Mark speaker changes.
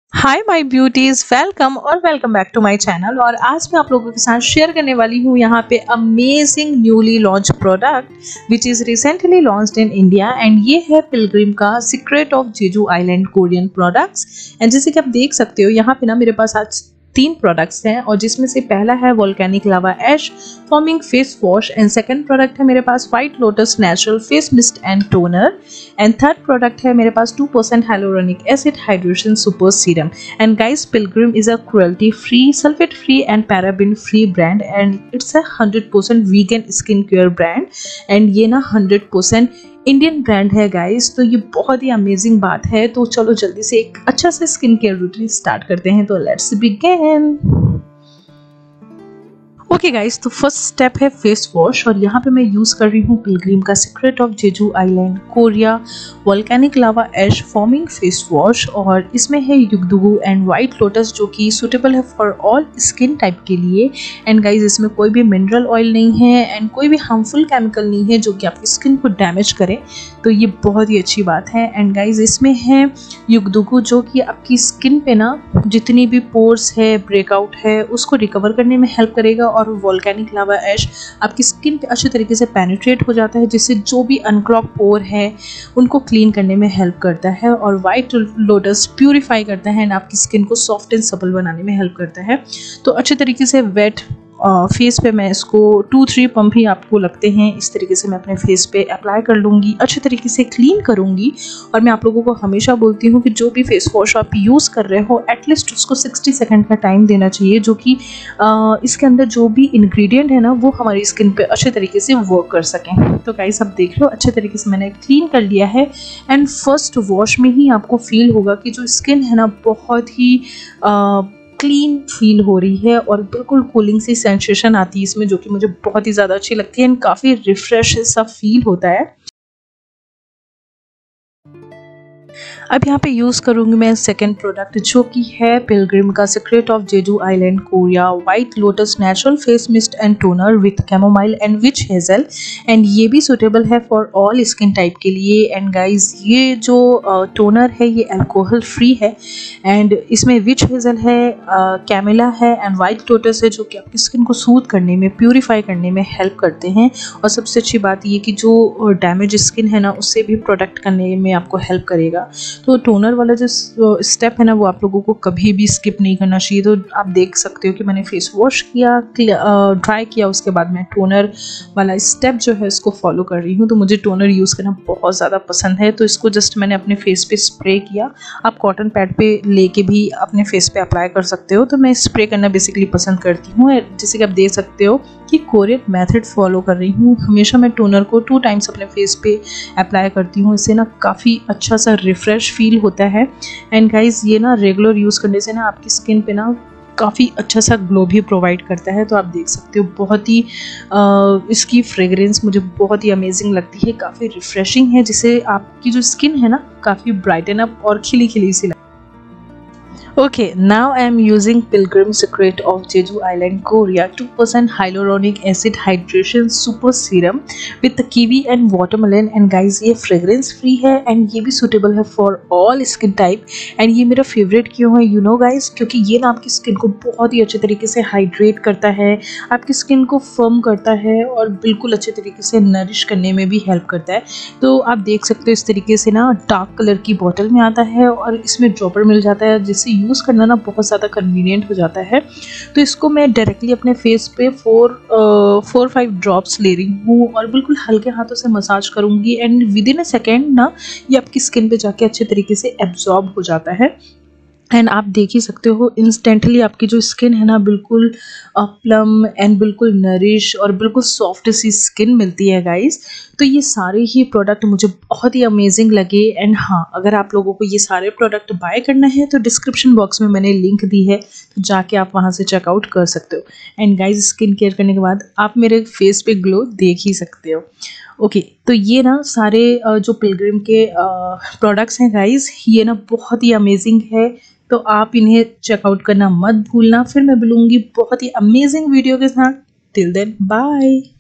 Speaker 1: Hi my beauties, welcome और welcome back to my channel. और आज मैं आप लोगों के साथ शेयर करने वाली हूँ यहाँ पे amazing newly launch product which is recently launched in India and ये है पिलग्रिम का secret of Jeju island Korean products. And जैसे कि आप देख सकते हो यहाँ पे ना मेरे पास आज 3 प्रोडक्ट्स हैं और जिसमें से पहला है volcanic lava ash foaming face wash and second product है मेरे पास white lotus natural face mist and toner and third product है मेरे पास 2% hyaluronic acid hydration super serum. And guys, Pilgrim is a cruelty free, sulphate free and paraben free brand and it's a 100% vegan skin care brand and ये ना 100% Indian brand है guys. तो ये बहुत ही amazing बात है। तो चलो जल्दी से एक अच्छा सा स्किन केयर रूटीन स्टार्ट करते हैं। तो लेट्स बिगिन। ओके गाइस, तो फर्स्ट स्टेप है फेस वॉश और यहाँ पे मैं यूज़ कर रही हूँ पिलग्रिम का secret of Jeju island Korea volcanic lava ash foaming face wash और इसमें है युगदुगु एंड वाइट लोटस जो कि सूटेबल है फॉर ऑल स्किन टाइप के लिए। एंड गाइज, इसमें कोई भी मिनरल ऑयल नहीं है एंड कोई भी हार्मफुल केमिकल नहीं है जो कि आपकी स्किन को डैमेज करे, तो ये बहुत ही अच्छी बात है। एंड गाइज, इसमें है युगदुगु जो कि आपकी स्किन पे ना जितनी भी पोर्स है, ब्रेकआउट है, उसको रिकवर करने में हेल्प करेगा और वोल्केनिक लावा ऐश आपकी स्किन पे अच्छे तरीके से पेनिट्रेट हो जाता है जिससे जो भी अनक्लॉग पोर है उनको क्लीन करने में हेल्प करता है। और वाइट लोटस प्यूरिफाई करता है एंड आपकी स्किन को सॉफ्ट एंड सपल बनाने में हेल्प करता है। तो अच्छे तरीके से वेट फेस पे मैं इसको 2-3 पंप ही आपको लगते हैं, इस तरीके से मैं अपने फेस पे अप्लाई कर लूँगी, अच्छे तरीके से क्लीन करूँगी। और मैं आप लोगों को हमेशा बोलती हूँ कि जो भी फेस वॉश आप यूज़ कर रहे हो एटलीस्ट उसको 60 सेकंड का टाइम देना चाहिए, जो कि इसके अंदर जो भी इंग्रेडिएंट है ना वो हमारी स्किन पे अच्छे तरीके से वर्क कर सकें। तो गाइस, आप देख लो अच्छे तरीके से मैंने क्लीन कर लिया है एंड फर्स्ट वॉश में ही आपको फील होगा कि जो स्किन है ना बहुत ही क्लीन फील हो रही है और बिल्कुल कूलिंग सी सेंसेशन आती है इसमें, जो कि मुझे बहुत ही ज़्यादा अच्छी लगती है एंड काफ़ी रिफ्रेश सा फील होता है। अब यहाँ पे यूज़ करूँगी मैं सेकेंड प्रोडक्ट जो कि है पिलग्रिम का secret of Jeju island Korea white lotus natural face mist and toner with chamomile and witch hazel and ये भी सूटेबल है फॉर ऑल स्किन टाइप के लिए। एंड गाइज, ये जो टोनर है ये अल्कोहल फ्री है एंड इसमें विच हेजल है, कैमिला है एंड वाइट लोटस है जो कि आपकी स्किन को सूद करने में, प्यूरिफाई करने में हेल्प करते हैं। और सबसे अच्छी बात ये कि जो डैमेज स्किन है ना उससे भी प्रोटेक्ट करने में आपको हेल्प करेगा। तो टोनर वाला जो स्टेप है ना वो आप लोगों को कभी भी स्किप नहीं करना चाहिए। तो आप देख सकते हो कि मैंने फेस वॉश किया, ड्राई किया, उसके बाद मैं टोनर वाला स्टेप जो है इसको फॉलो कर रही हूँ। तो मुझे टोनर यूज़ करना बहुत ज़्यादा पसंद है, तो इसको जस्ट मैंने अपने फेस पे स्प्रे किया। आप कॉटन पैड पे लेके भी अपने फेस पे अप्लाई कर सकते हो, तो मैं स्प्रे करना बेसिकली पसंद करती हूँ। जैसे कि आप देख सकते हो कि कोरियन मेथड फॉलो कर रही हूँ। हमेशा मैं टोनर को 2 टाइम्स अपने फेस पे अप्लाई करती हूँ, इससे ना काफ़ी अच्छा सा रिफ्रेश फील होता है। एंड गाइज, ये ना रेगुलर यूज़ करने से ना आपकी स्किन पे ना काफ़ी अच्छा सा ग्लो भी प्रोवाइड करता है। तो आप देख सकते हो बहुत ही इसकी फ्रेग्रेंस मुझे बहुत ही अमेजिंग लगती है, काफ़ी रिफ्रेशिंग है, जिससे आपकी जो स्किन है ना काफ़ी ब्राइटन अप और खिली खिली सी। Okay, now I am using Pilgrim Secret of Jeju Island Korea 2% hyaluronic acid hydration super serum with kiwi and watermelon and guys, ये fragrance free है and ये भी suitable है for all skin type and ये मेरा favorite क्यों है you know guys, क्योंकि ये ना आपकी skin को बहुत ही अच्छे तरीके से hydrate करता है, आपकी skin को firm करता है और बिल्कुल अच्छे तरीके से nourish करने में भी help करता है। तो आप देख सकते हो इस तरीके से ना डार्क कलर की बॉटल में आता है और इसमें ड्रॉपर मिल जाता है जिससे यूज़ करना ना बहुत ज़्यादा कन्वीनियंट हो जाता है। तो इसको मैं डायरेक्टली अपने फेस पे 4-5 ड्रॉप्स ले रही हूँ और बिल्कुल हल्के हाथों से मसाज करूँगी and within a second ना ये आपकी स्किन पे जाके अच्छे तरीके से एब्जॉर्ब हो जाता है। एंड आप देख ही सकते हो इंस्टेंटली आपकी जो स्किन है ना बिल्कुल प्लम एंड बिल्कुल नरिश और बिल्कुल सॉफ्ट सी स्किन मिलती है गाइस। तो ये सारे ही प्रोडक्ट मुझे बहुत ही अमेजिंग लगे एंड हाँ, अगर आप लोगों को ये सारे प्रोडक्ट बाय करना है तो डिस्क्रिप्शन बॉक्स में मैंने लिंक दी है, तो जाके आप वहाँ से चेकआउट कर सकते हो। एंड गाइस, स्किन केयर करने के बाद आप मेरे फेस पे ग्लो देख ही सकते हो। ओके, तो ये ना सारे जो पिलग्रिम के प्रोडक्ट्स हैं गाइस, ये ना बहुत ही अमेजिंग है, तो आप इन्हें चेकआउट करना मत भूलना। फिर मैं मिलूंगी बहुत ही अमेजिंग वीडियो के साथ। Till then bye.